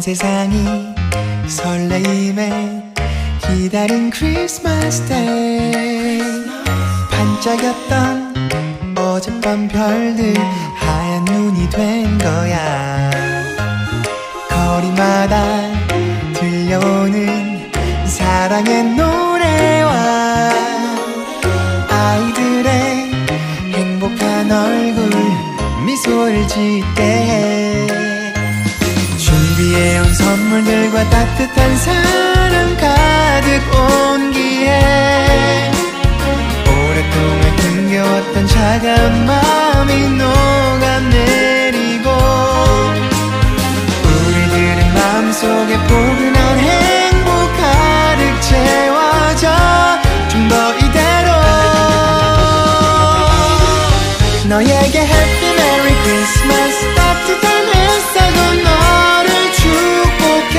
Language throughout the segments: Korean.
온 세상이 설레임에 기다린 크리스마스 데이. 반짝였던 어젯밤 별들 하얀 눈이 된 거야. 거리마다 들려오는 사랑의 노래와 아이들의 행복한 얼굴 미소를 짓게 해. 준비해온 선물들과 따뜻한 사랑 가득 온기에 오랫동안 힘겨웠던 차가운 마음이 녹아내리고 우리들의 마음속에 포근한 행복 가득 채워져. 좀 더 이대로 너에게 Happy Merry Christmas. 따뜻한 햇살도 너를 축복해.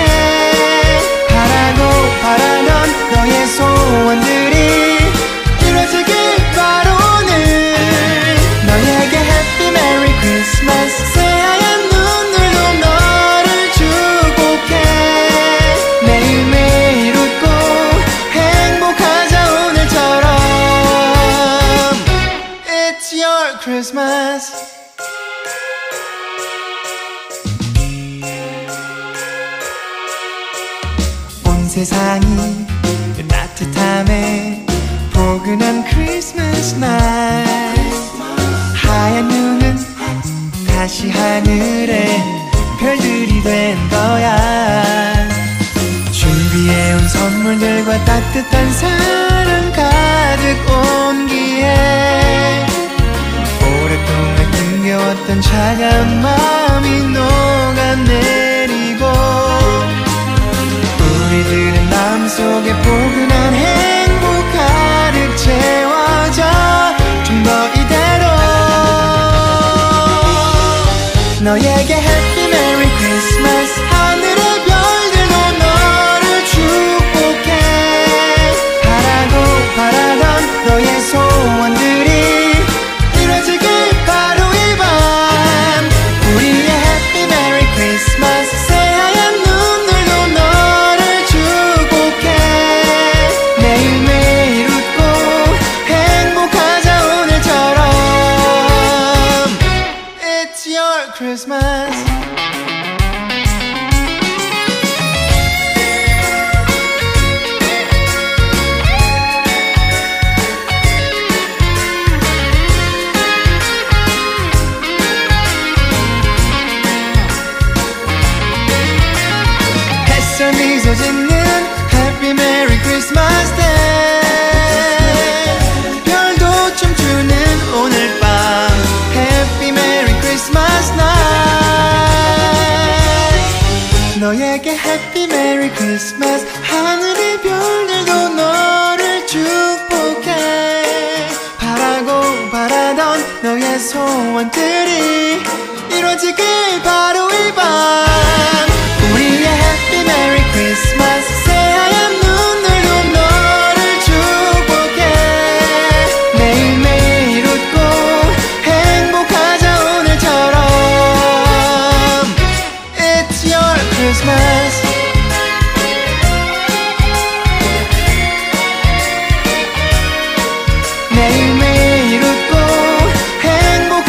바라고 바라던 너의 소원들이 이루어지길 바로 오늘. 너에게 Happy Merry Christmas. 새하얀 눈물로 너를 축복해. 매일매일 웃고 행복하자 오늘처럼. It's your Christmas. 온 세상이 따뜻함에 포근한 크리스마스 날. 하얀 눈은 다시 하늘에 별들이 된 거야. 준비해온 선물들과 따뜻한 사랑 가득 온기에 오랫동안 힘겨웠던 차가운 마음이 녹아내리고 우리들의 마음속에 포근한 행복 가득 채워져. 좀 더 이대로 너에게 Happy Merry Christmas. 하늘의 별들도 너를 축복해. 바라고 바라던 너의 소원들이 이루어지길 바로 이 밤. 우리의 Happy Merry Christmas. 새하얀 눈들도 너를 축복해. 매일매일 웃고 행복하자 오늘처럼. It's your Christmas. 햇살 미소 짓는 Happy Merry Christmas Day. 별도 춤추는 오늘 밤 Happy Merry Christmas Night. 너에게 Happy Merry Christmas. 하늘의 별들도 너를 축복해. 바라고 바라던 너의 소원들이 이루어지길 바로 이 밤. 우리의 Happy Merry Christmas. 새하얀 눈들도 너를 축복해. 매일매일 웃고 행복하자 오늘처럼. It's your Christmas. 매일매일 웃고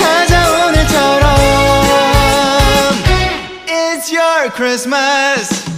행복하자 오늘처럼. It's your Christmas.